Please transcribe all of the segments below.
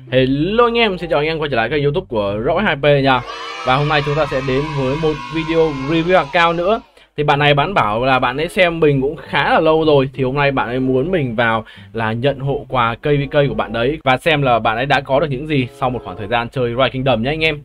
Hello anh em, xin chào anh em quay trở lại kênh YouTube của Rock2P nha. Và hôm nay chúng ta sẽ đến với một video review account nữa. Thì bạn này bán bảo là bạn ấy xem mình cũng khá là lâu rồi, thì hôm nay bạn ấy muốn mình vào là nhận hộ quà KVK của bạn đấy và xem là bạn ấy đã có được những gì sau một khoảng thời gian chơi Rise Kingdom nhé anh em.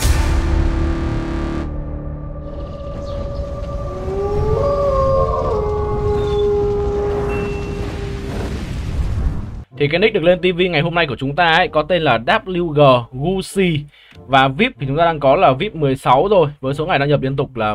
Thì cái nick được lên TV ngày hôm nay của chúng ta ấy có tên là WG Gucci. Và VIP thì chúng ta đang có là VIP 16 rồi, với số ngày đăng nhập liên tục là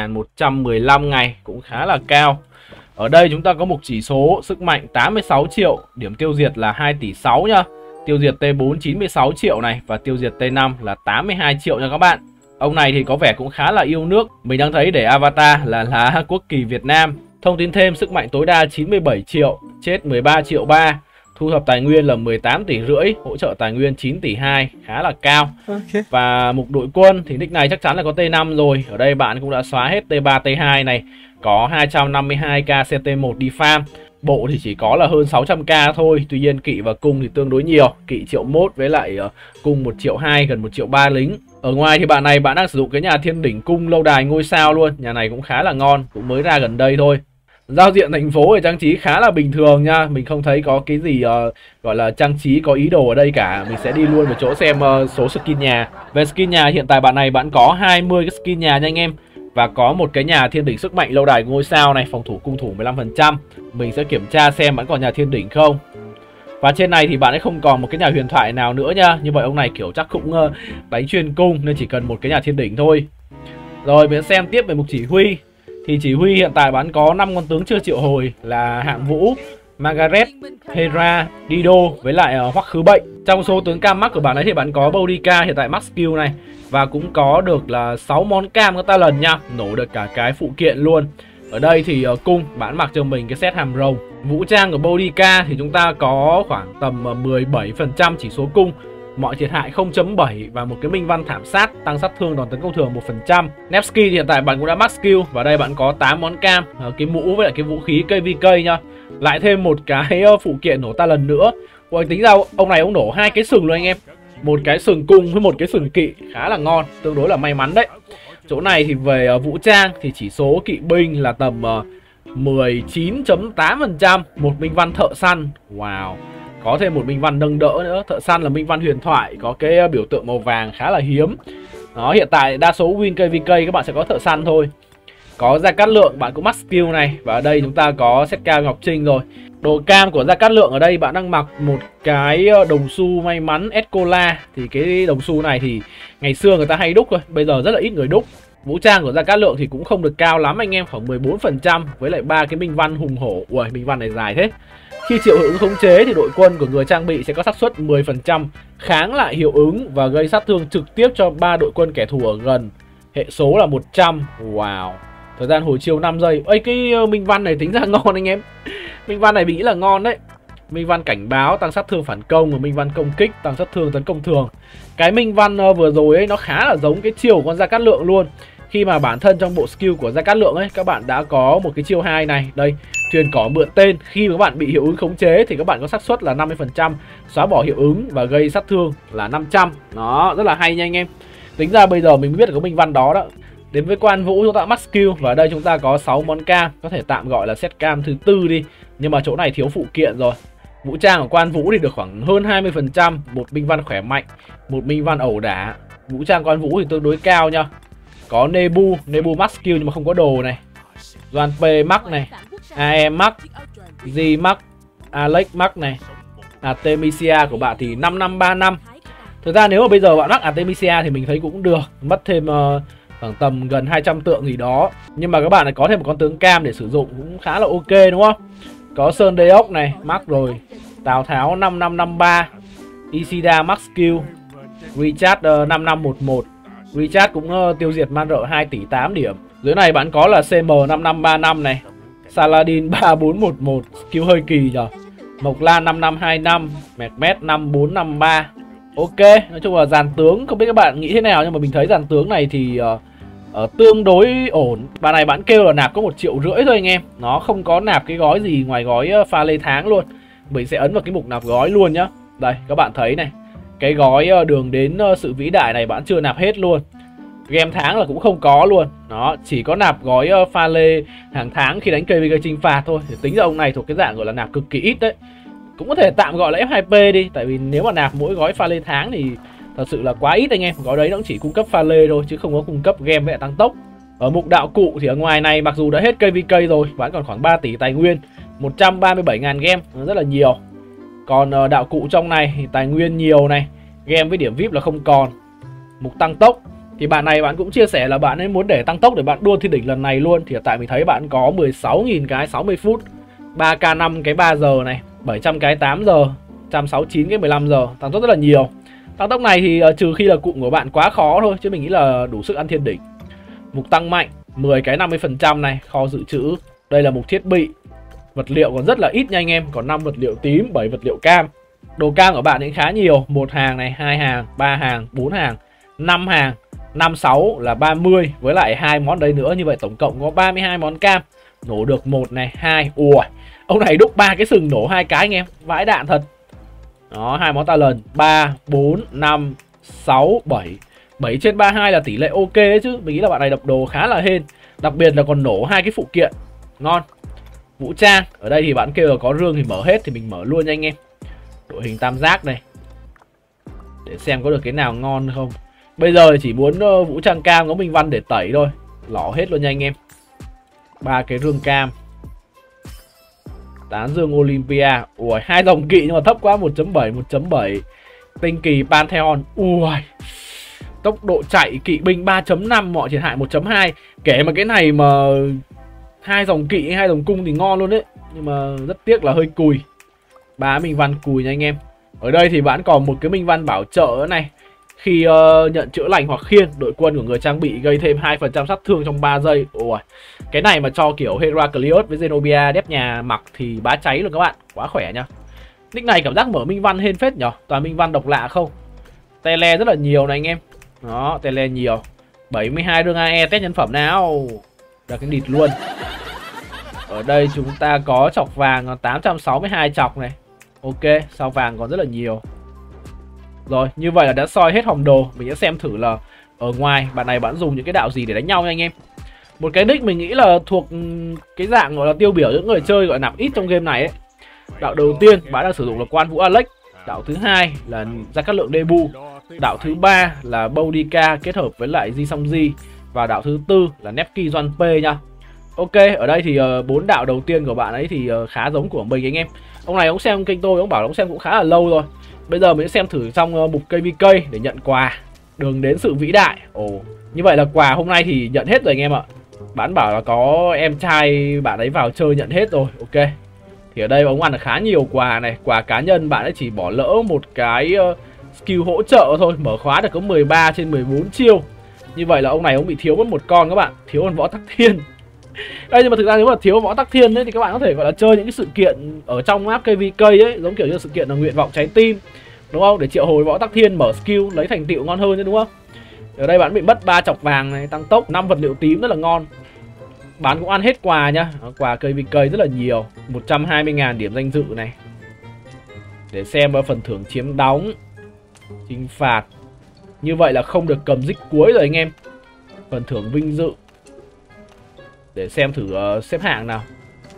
1115 ngày, cũng khá là cao. Ở đây chúng ta có một chỉ số sức mạnh 86 triệu, điểm tiêu diệt là 2 tỷ 6 nhá. Tiêu diệt T4 96 triệu này và tiêu diệt T5 là 82 triệu nha các bạn. Ông này thì có vẻ cũng khá là yêu nước. Mình đang thấy để avatar là lá quốc kỳ Việt Nam. Thông tin thêm, sức mạnh tối đa 97 triệu, chết 13 triệu 3. Thu thập tài nguyên là 18 tỷ rưỡi, hỗ trợ tài nguyên 9 tỷ 2, khá là cao. Và mục đội quân thì nick này chắc chắn là có T5 rồi. Ở đây bạn cũng đã xóa hết T3, T2 này. Có 252k CT1 đi farm. Bộ thì chỉ có là hơn 600k thôi. Tuy nhiên kỵ và cung thì tương đối nhiều. Kỵ triệu 1 với lại cung 1 triệu 2, gần 1 triệu 3 lính. Ở ngoài thì bạn này bạn đang sử dụng cái nhà thiên đỉnh cung lâu đài ngôi sao luôn. Nhà này cũng khá là ngon, cũng mới ra gần đây thôi. Giao diện thành phố thì trang trí khá là bình thường nha. Mình không thấy có cái gì gọi là trang trí có ý đồ ở đây cả. Mình sẽ đi luôn vào chỗ xem số skin nhà. Về skin nhà hiện tại bạn này bạn có 20 cái skin nhà nha anh em. Và có một cái nhà thiên đỉnh sức mạnh lâu đài ngôi sao này, phòng thủ cung thủ 15%. Mình sẽ kiểm tra xem bạn còn nhà thiên đỉnh không. Và trên này thì bạn ấy không còn một cái nhà huyền thoại nào nữa nha. Như vậy ông này kiểu chắc cũng đánh chuyên cung nên chỉ cần một cái nhà thiên đỉnh thôi. Rồi mình sẽ xem tiếp về mục chỉ huy. Thì chỉ huy hiện tại bạn có 5 con tướng chưa triệu hồi là Hạng Vũ, Margaret, Hera, Dido với lại Hoắc Khứ Bệnh. Trong số tướng cam max của bạn ấy thì bạn có Boudica hiện tại max skill này. Và cũng có được là 6 món cam các talent nha, nổ được cả cái phụ kiện luôn. Ở đây thì cung bạn mặc cho mình cái set hàm rồng. Vũ trang của Boudica thì chúng ta có khoảng tầm 17% chỉ số cung, mọi thiệt hại 0.7 và một cái minh văn thảm sát tăng sát thương đòn tấn công thường 1%. Nevsky thì hiện tại bạn cũng đã max skill và đây bạn có 8 món cam, cái mũ với lại cái vũ khí KVK nha. Lại thêm một cái phụ kiện nổ ta lần nữa. Ôi, tính ra ông này ông nổ 2 cái sừng luôn anh em. Một cái sừng cung với một cái sừng kỵ, khá là ngon, tương đối là may mắn đấy. Chỗ này thì về vũ trang thì chỉ số kỵ binh là tầm 19.8%, một minh văn thợ săn. Wow. Có thêm một minh văn nâng đỡ nữa. Thợ săn là minh văn huyền thoại, có cái biểu tượng màu vàng khá là hiếm. Đó, hiện tại đa số win KVK các bạn sẽ có thợ săn thôi. Có Gia Cát Lượng bạn cũng max skill này. Và ở đây chúng ta có set cam Ngọc Trinh rồi. Đồ cam của Gia Cát Lượng ở đây bạn đang mặc một cái đồng xu may mắn Escola. Thì cái đồng xu này thì ngày xưa người ta hay đúc thôi, bây giờ rất là ít người đúc. Vũ trang của Gia Cát Lượng thì cũng không được cao lắm anh em, khoảng 14% với lại 3 cái minh văn hùng hổ. Ui, minh văn này dài thế. Khi triệu hiệu ứng khống chế thì đội quân của người trang bị sẽ có xác suất 10% kháng lại hiệu ứng và gây sát thương trực tiếp cho 3 đội quân kẻ thù ở gần. Hệ số là 100. Wow. Thời gian hồi chiều 5 giây. Ây, cái minh văn này tính ra ngon anh em. Minh văn này mình nghĩ là ngon đấy. Minh văn cảnh báo tăng sát thương phản công và minh văn công kích tăng sát thương tấn công thường. Cái minh văn vừa rồi ấy nó khá là giống cái chiêu của con Gia Cát Lượng luôn. Khi mà bản thân trong bộ skill của Gia Cát Lượng ấy các bạn đã có một cái chiêu 2 này. Đây, thuyền cỏ mượn tên. Khi mà các bạn bị hiệu ứng khống chế thì các bạn có xác suất là 50% xóa bỏ hiệu ứng và gây sát thương là 500. Đó, rất là hay nha anh em. Tính ra bây giờ mình mới biết được có minh văn đó đó. Đến với Quan Vũ chúng ta max skill và ở đây chúng ta có 6 món cam, có thể tạm gọi là set cam thứ 4 đi. Nhưng mà chỗ này thiếu phụ kiện rồi. Vũ trang của Quan Vũ thì được khoảng hơn 20%, một minh văn khỏe mạnh, một minh văn ẩu đả. Vũ trang Quan Vũ thì tương đối cao nha. Có Nebu max skill nhưng mà không có đồ này. Doan P max này, AE max, G max, Alex max này. Artemisia của bạn thì 5535. Thực ra nếu mà bây giờ bạn mắc Artemisia thì mình thấy cũng được, mất thêm khoảng tầm gần 200 tượng gì đó. Nhưng mà các bạn lại có thêm một con tướng cam để sử dụng cũng khá là ok đúng không? Có Sơn Đế Ốc này, max rồi. Tào Tháo 5553, Isida max skill, Richard 5511. Richard cũng tiêu diệt man rợ 2 tỷ 8 điểm. Dưới này bạn có là CM 5535 này, Saladin 3411, skill hơi kỳ nhờ. Mộc Lan 5525, Mehmet 5453. Ok, nói chung là dàn tướng không biết các bạn nghĩ thế nào nhưng mà mình thấy dàn tướng này thì tương đối ổn. Bạn này bạn kêu là nạp có 1,5 triệu thôi anh em. Nó không có nạp cái gói gì ngoài gói pha lê tháng luôn. Mình sẽ ấn vào cái mục nạp gói luôn nhá. Đây các bạn thấy này, cái gói đường đến sự vĩ đại này bạn chưa nạp hết luôn. Game tháng là cũng không có luôn. Đó, chỉ có nạp gói pha lê hàng tháng khi đánh KVK chinh phạt thôi. Thì tính ra ông này thuộc cái dạng gọi là nạp cực kỳ ít đấy. Cũng có thể tạm gọi là F2P đi. Tại vì nếu mà nạp mỗi gói pha lê tháng thì thật sự là quá ít anh em. Gói đấy nó cũng chỉ cung cấp pha lê thôi, chứ không có cung cấp game với tăng tốc. Ở mục đạo cụ thì ở ngoài này mặc dù đã hết KVK rồi, bạn còn khoảng 3 tỷ tài nguyên, 137.000 game, rất là nhiều. Còn đạo cụ trong này thì tài nguyên nhiều này, game với điểm VIP là không còn. Mục tăng tốc thì bạn này bạn cũng chia sẻ là bạn ấy muốn để tăng tốc để bạn đua thiên đỉnh lần này luôn. Thì tại mình thấy bạn có 16.000 cái 60 phút, 3k5 cái 3 giờ này, 700 cái 8 giờ, 169 cái 15 giờ, tăng tốc rất là nhiều. Tăng tốc này thì trừ khi là cụm của bạn quá khó thôi, chứ mình nghĩ là đủ sức ăn thiên đỉnh. Mục tăng mạnh 10 cái 50% này, kho dự trữ. Đây là mục thiết bị. Vật liệu còn rất là ít nha anh em, còn 5 vật liệu tím, 7 vật liệu cam. Đồ cam của bạn cũng khá nhiều, 1 hàng này, 2 hàng, 3 hàng, 4 hàng, 5 hàng, 5 6 là 30 với lại 2 món đây nữa, như vậy tổng cộng có 32 món cam. Nổ được 1 này, 2. Ui, ông này đúc 3 cái sừng nổ 2 cái anh em, vãi đạn thật. Đó, 2 món talent, 3 4 5 6 7. 7 trên 32 là tỷ lệ ok ấy chứ. Mình nghĩ là bạn này đập đồ khá là hên. Đặc biệt là còn nổ 2 cái phụ kiện. Ngon. Vũ trang, ở đây thì bạn kêu là có rương thì mở hết thì mình mở luôn nha anh em. Đội hình tam giác này, để xem có được cái nào ngon không. Bây giờ chỉ muốn vũ trang cam có Minh Văn để tẩy thôi. Lỏ hết luôn nha anh em. 3 cái rương cam, tán dương Olympia. Ui, 2 dòng kỵ nhưng mà thấp quá, 1.7 1.7. Tinh kỳ Pantheon. Ui, tốc độ chạy kỵ binh 3.5, mọi thiệt hại 1.2. Kể mà cái này mà 2 dòng kỵ 2 dòng cung thì ngon luôn đấy, nhưng mà rất tiếc là hơi cùi. 3 Minh Văn cùi nha anh em. Ở đây thì bạn còn một cái Minh Văn bảo trợ này. Khi nhận chữa lành hoặc khiên, đội quân của người trang bị gây thêm 2% sát thương trong 3 giây. Ôi, cái này mà cho kiểu Heraclius với Zenobia đép nhà mặc thì bá cháy luôn các bạn. Quá khỏe nha. Nick này cảm giác mở Minh Văn hên phết nhở. Toàn Minh Văn độc lạ không. Tele rất là nhiều này anh em. Đó, tele nhiều. 72 đường AE test nhân phẩm nào. Ra cái địt luôn. Ở đây chúng ta có chọc vàng 862 chọc này. Ok, sao vàng còn rất là nhiều. Rồi, như vậy là đã soi hết hòm đồ. Mình sẽ xem thử là ở ngoài bạn này bạn dùng những cái đạo gì để đánh nhau nha anh em. Một cái nick mình nghĩ là thuộc cái dạng gọi là tiêu biểu những người chơi gọi là nạp ít trong game này ấy. Đạo đầu tiên bạn đang sử dụng là Quan Vũ Alex. Đạo thứ hai là Gia Cát Lượng Debu. Đạo thứ ba là Boudica kết hợp với lại Ji Song Ji. Và đạo thứ tư là Nepki Juanpe nha. Ok, ở đây thì 4 đạo đầu tiên của bạn ấy thì khá giống của mình anh em. Ông này ông xem kênh tôi, ông bảo ông xem cũng khá là lâu rồi. Bây giờ mình sẽ xem thử trong mục KVK để nhận quà đường đến sự vĩ đại. Ồ, như vậy là quà hôm nay thì nhận hết rồi anh em ạ. Bạn bảo là có em trai bạn ấy vào chơi nhận hết rồi. Ok, thì ở đây ông ăn được khá nhiều quà này. Quà cá nhân bạn ấy chỉ bỏ lỡ một cái skill hỗ trợ thôi. Mở khóa được có 13 trên 14 chiêu. Như vậy là ông này ông bị thiếu mất một con các bạn. Thiếu con Võ Tắc Thiên. Đây, nhưng mà thực ra nếu mà thiếu Võ Tắc Thiên ấy, thì các bạn có thể gọi là chơi những cái sự kiện ở trong map KVK ấy, giống kiểu như sự kiện là nguyện vọng trái tim, đúng không? Để triệu hồi Võ Tắc Thiên mở skill lấy thành tựu ngon hơn chứ, đúng không? Ở đây bạn bị mất 3 chọc vàng này, tăng tốc, 5 vật liệu tím rất là ngon. Bán cũng ăn hết quà nhá. Quà KVK rất là nhiều, 120.000 điểm danh dự này. Để xem phần thưởng chiếm đóng, chinh phạt. Như vậy là không được cầm dích cuối rồi anh em. Phần thưởng vinh dự. Để xem thử xếp hạng nào.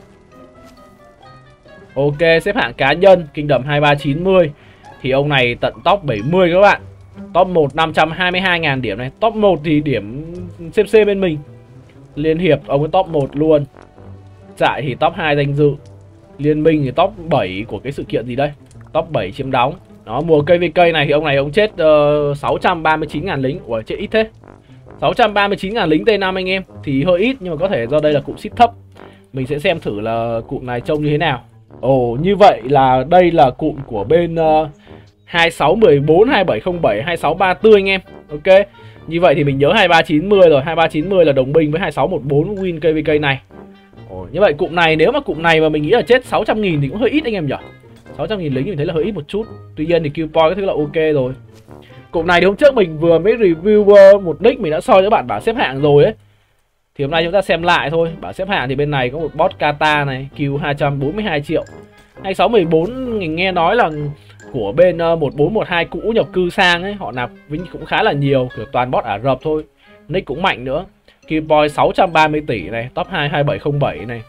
Ok, xếp hạng cá nhân Kinh đầm 2390 thì ông này tận top 70 các bạn. Top 1 522.000 điểm này. Top 1 thì điểm CC bên mình. Liên hiệp ông ấy top 1 luôn. Trại thì top 2 danh dự. Liên minh thì top 7 của cái sự kiện gì đây. Top 7 chiếm đóng. Đó, mùa KVK này thì ông này ông chết 639.000 lính. Ủa, chết ít thế. 639.000 lính T5 anh em. Thì hơi ít, nhưng mà có thể do đây là cụm ship thấp. Mình sẽ xem thử là cụm này trông như thế nào. Ồ, như vậy là đây là cụm của bên 2614, 2707, 2634 anh em. Ok, như vậy thì mình nhớ 2390 rồi. 2390 là đồng minh với 2614 win KVK này. Ồ, như vậy cụm này, nếu mà cụm này mà mình nghĩ là chết 600.000 thì cũng hơi ít anh em nhỉ. 600.000 lính mình thấy là hơi ít một chút. Tuy nhiên thì kill point cái thứ là ok rồi. Cụm này thì hôm trước mình vừa mới review một nick mình đã soi cho bạn bảng xếp hạng rồi ấy. Thì hôm nay chúng ta xem lại thôi. Bảng xếp hạng thì bên này có một bot Kata này, Q 242 triệu. 2614 mình nghe nói là của bên 1412 cũ nhập cư sang ấy, họ nạp Vinh cũng khá là nhiều, kiểu toàn bot Ả Rập thôi. Nick cũng mạnh nữa. Killboy 630 tỷ này, top 2 2707 này,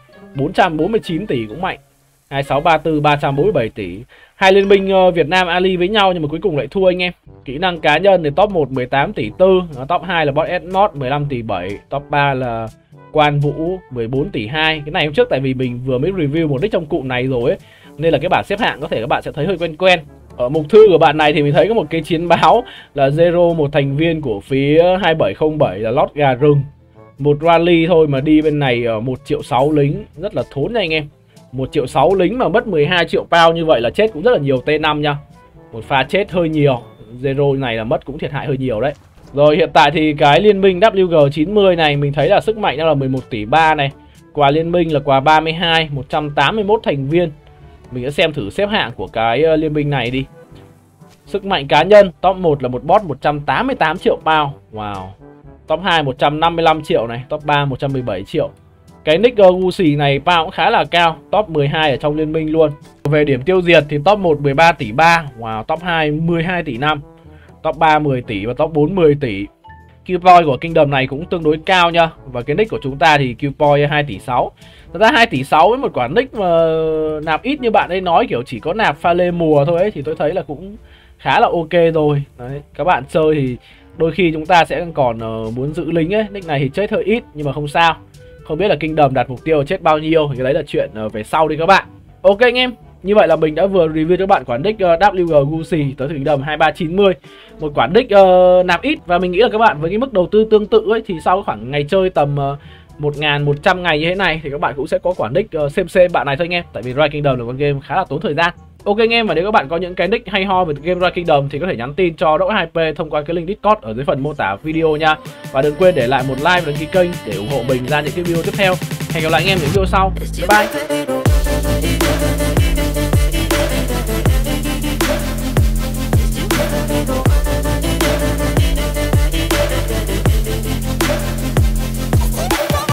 449 tỷ cũng mạnh. 2634 347 tỷ. Hai liên minh Việt Nam Ali với nhau nhưng mà cuối cùng lại thua anh em. Kỹ năng cá nhân thì top 1 18 tỷ 4, top 2 là bot Edmod 15 tỷ 7, top 3 là Quan Vũ 14 tỷ 2. Cái này hôm trước tại vì mình vừa mới review một nick trong cụm này rồi ấy, nên là cái bảng xếp hạng có thể các bạn sẽ thấy hơi quen quen. Ở mục thư của bạn này thì mình thấy có một cái chiến báo là Zero, một thành viên của phía 2707 là lót gà rừng. Một rally thôi mà đi bên này 1,6 triệu lính, rất là thốn nha anh em. 1,6 triệu lính mà mất 12 triệu pound như vậy là chết cũng rất là nhiều T5 nha. Một pha chết hơi nhiều. Zero này là mất cũng thiệt hại hơi nhiều đấy. Rồi hiện tại thì cái liên minh WG90 này mình thấy là sức mạnh đang là 11 tỷ 3 này. Quà liên minh là quà 32, 181 thành viên. Mình sẽ xem thử xếp hạng của cái liên minh này đi. Sức mạnh cá nhân, top 1 là một bot 188 triệu pound. Wow. Top 2 155 triệu này, top 3 117 triệu. Cái nick Gucci này pound cũng khá là cao, top 12 ở trong liên minh luôn. Về điểm tiêu diệt thì top 1 13 tỷ 3, wow, top 2 12 tỷ 5, top 3 10 tỷ và top 4 10 tỷ. Killboy của Kingdom này cũng tương đối cao nha. Và cái nick của chúng ta thì Killboy 2 tỷ 6. Thật ra 2 tỷ 6 với một quả nick mà nạp ít như bạn ấy nói, kiểu chỉ có nạp pha lê mùa thôi ấy, thì tôi thấy là cũng khá là ok rồi. Đấy, các bạn chơi thì đôi khi chúng ta sẽ còn muốn giữ lính ấy. Nick này thì chết hơi ít nhưng mà không sao. Không biết là Kingdom đặt mục tiêu chết bao nhiêu thì cái đấy là chuyện về sau đi các bạn. Ok anh em, như vậy là mình đã vừa review cho các bạn quả nick WG Gucci tới Kingdom 2390. Một quả nick nạp ít và mình nghĩ là các bạn với cái mức đầu tư tương tự ấy thì sau khoảng ngày chơi tầm 1100 ngày như thế này thì các bạn cũng sẽ có quả nick xem bạn này thôi anh em. Tại vì Rise Kingdom là con game khá là tốn thời gian. Ok anh em, và nếu các bạn có những cái nick hay ho về game Rise Kingdom thì có thể nhắn tin cho Doc2p thông qua cái link Discord ở dưới phần mô tả video nha. Và đừng quên để lại một like và đăng ký kênh để ủng hộ mình ra những cái video tiếp theo. Hẹn gặp lại anh em những video sau. Bye bye.